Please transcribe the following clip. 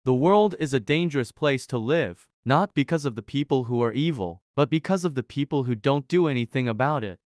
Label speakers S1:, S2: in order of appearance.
S1: The world is a dangerous place to live, not because of the people who are evil, but because of the people who don't do anything about it.